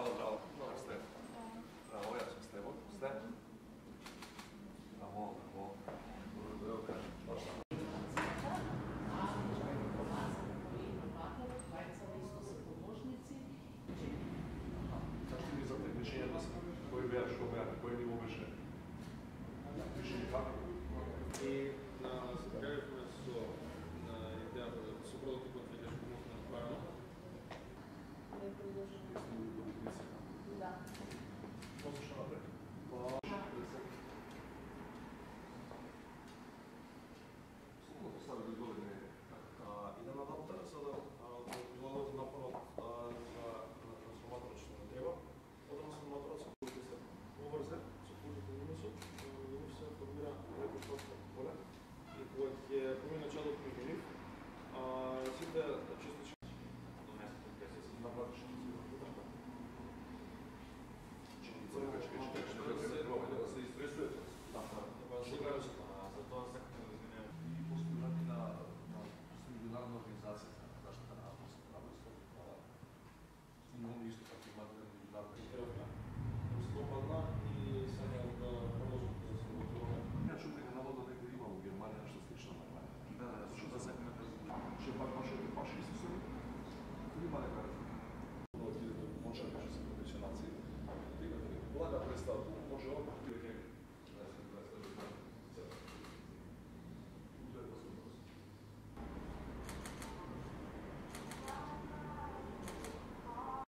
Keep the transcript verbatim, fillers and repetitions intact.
Браво, браво. Добре сте. Браво, јас сум Стево. Сте? Браво, браво. Благодаря да кажем. Баш само. Зашто ми за такмичењето си? Кој беа, што беа, на кој ниво беше? Пиши како? И на загледавме со на идејата да со прототипот видиш како може да направено. Не продолжуваме. Да. После што напред? Само да постави да изгледа идем на работа, за да изгledат напорот за трансформаторот што не треба. Од трансформаторот се кои се поврзе со пулите минусот, минус се формира леко штатско поле и кога ќе промине чадот меѓу нив, сите частички до местото кај се се направи што се вртат. Да се изтресуете. Да, да. За тоа сакаме да изменеме. И постојани на меѓународна организација за заштита на авторски права и слобода. И они исто така имаат меѓународна изградна. Слободна и сега да продолжат да се работуваме. Ја чув дека наводно некој има во Германија нешто слично на Германија. Да, да, што да сакаме да Ше пак баш да баш исто се. Има нека да отиде до моча кај се професионалци. Блага представа, може